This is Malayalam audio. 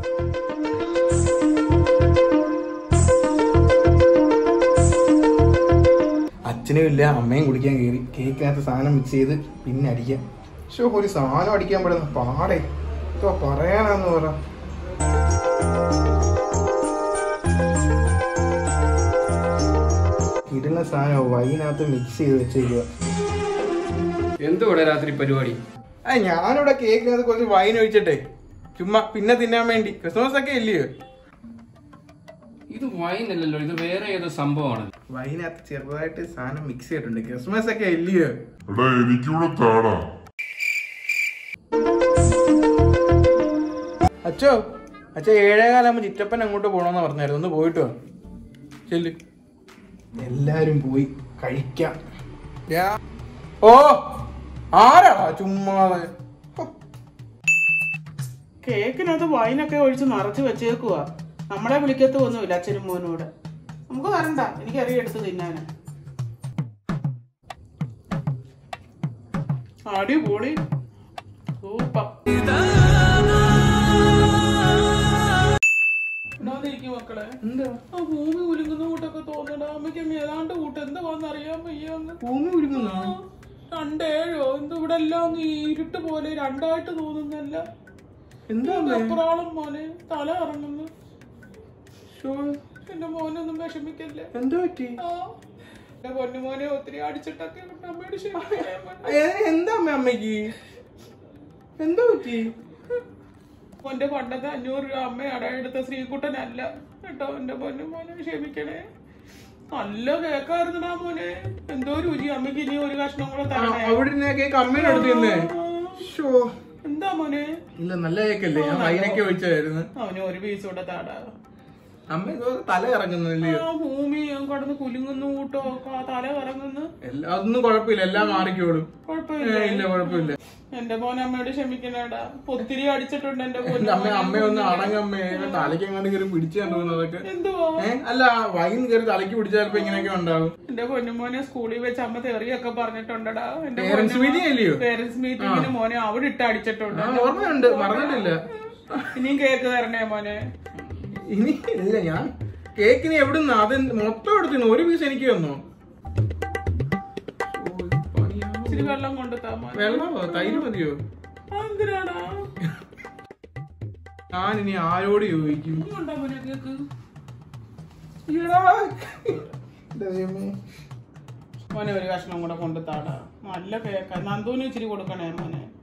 അച്ഛനും ഇല്ല, അമ്മയും കുടിക്കാൻ കയറി. കേക്കിനകത്ത് സാധനം മിക്സ് ചെയ്ത് പിന്നെ അടിക്കാം. പക്ഷെ ഒരു സാധനം അടിക്കാൻ പെടുന്ന പാടേ ഇതോ പറയാനാന്ന് പറ. ഇടുന്ന സാധനം വൈനകത്ത് മിക്സ് ചെയ്ത് വെച്ചേക്കുക. എന്തുകൂടെ രാത്രി പരിപാടി? ഞാനിവിടെ കേക്കിനകത്ത് കുറച്ച് വൈൻ ഒഴിച്ചിട്ടെ ചുമ്മാ പിന്നെ തിന്നാൻ വേണ്ടി. ക്രിസ്മസ് ഒക്കെ ഇല്ലയോ? ഇത് വൈൻ അല്ലല്ലോ, ഇത് വേറെ ഏതോ സംഭവമാണ്. വൈനകത്ത് ചെറുതായിട്ട് സാധനം മിക്സ് ചെയ്തിട്ടുണ്ട്. ക്രിസ്മസ് ഒക്കെ ഇല്ലയോ? അച്ഛോ 7:15 ചിറ്റപ്പൻ അങ്ങോട്ട് പോണോന്ന് പറഞ്ഞായിരുന്നു. ഒന്ന് പോയിട്ട് വാ. ചെല്ല്. എല്ലാരും പോയി കഴിക്കാം. ഓ ആരാ ചുമ്മാതെ കേക്കിനകത്ത് വൈനൊക്കെ ഒഴിച്ച് നിറച്ച് വെച്ചേക്കുവാ. നമ്മളെ വിളിക്കത്തൊന്നുമില്ല അച്ഛനും മോനോട്. നമുക്ക് വരണ്ട, എനിക്കറിയാം എടുത്ത് തിന്നാന്. അടിപൊളി സൂപ്പർ. മക്കളെ എന്താ ആ ഭൂമി ഉരുങ്ങുന്ന കൂട്ടൊക്കെ തോന്നണ അമ്മയ്ക്ക് ഏതാണ്ട് കൂട്ട് എന്താന്ന് അറിയാൻ വയ്യാന്ന്. ഭൂമി ഉരുങ്ങുന്ന 2:07 എന്താ ഇവിടെ എല്ലാം ഇരുട്ട് പോലെ 2ആയിട്ട് തോന്നുന്നല്ല. എന്താ അപ്പുറാളും മോനെ തല ഇറങ്ങുന്നു. എന്റെ മോനൊന്നും വിഷമിക്കല്ലേ. എന്താ പറ്റി? എന്റെ പൊന്നുമോനെ ഒത്തിരി അടിച്ചിട്ടൊക്കെ അമ്മയോട് എന്താ അമ്മയ്ക്ക് എന്താ പറ്റി? മോന്റെ പണ്ടത്തെ 500 രൂപ അമ്മ അടയെടുത്ത ശ്രീകുട്ടനല്ല കേട്ടോ. എന്റെ പൊന്നുമോനെ ക്ഷമിക്കണേ. നല്ല കേക്കായിരുന്നടാ മോനെ. എന്തോ രുചി. അമ്മയ്ക്ക് ഇനി ഒരു കഷ്ണം കൂടെ തരണേ. എന്താ മോനെ? ഇല്ല നല്ല കേക്കല്ലേ, ഞാൻ വൈനൊക്കെ ഒഴിച്ചായിരുന്നു. അവന് ഒരു പീസ് കൂടെ താടാ. അമ്മ ഇതോ തല ഇറങ്ങുന്നില്ലേ? ഭൂമി കടന്ന് കുലുങ്ങുന്നു കൂട്ടോ, തല ഇറങ്ങുന്നു. അതൊന്നും കുഴപ്പമില്ല, എല്ലാം മാറിക്കോളും. കുഴപ്പമില്ല. കുഴപ്പമില്ല. എന്റെ മോനെ അമ്മയോട് ക്ഷമിക്കണേടാ. ഒത്തിരി അടിച്ചിട്ടുണ്ട് എന്റെ അമ്മയൊന്ന് അടങ്ങമ്മേ. തലയ്ക്ക് എങ്ങാണ്ട് കയറി പിടിച്ചു കണ്ടുപോകുന്നതൊക്കെ എന്തുവാ? അല്ല വൈൻ കയറി തലയ്ക്ക് പിടിച്ചാൽ ചിലപ്പോ ഇങ്ങനെയൊക്കെ ഉണ്ടാവും. എന്റെ പൊന്നുമോനെ സ്കൂളിൽ വെച്ച് അമ്മ തെറിയൊക്കെ പറഞ്ഞിട്ടുണ്ടടാ. പേരന്റ്സ് മീറ്റിംഗ് അല്ലയോ? പേരന്റ്സ് മീറ്റിംഗിന് മോനെ അവിടെ ഇട്ട് അടിച്ചിട്ടുണ്ട്. ഓർമ്മയുണ്ട്, മറന്നിട്ടില്ല. ഇനിയും കേക്ക് തരണേ മോനെ. ഇനി ഇല്ല, ഞാൻ കേക്കിന് എവിടുന്ന അത് മൊത്തം എടുത്തിരുന്നു. ഒരു പീസ് എനിക്ക് തന്നോ? ഇച്ചിരി വെള്ളം കൊണ്ട് വെള്ളമോ തൈര് മതിയോ? എന്തിനാടാ? ഞാനിനി ആരോട് ചോദിക്കും? കേക്ക് മോനെ ഒരു കഷ്ണം കൂടെ കൊണ്ട് താടാ. നല്ല കേക്ക. നന്ദൂന് ഇച്ചിരി കൊടുക്കണേ മോനെ.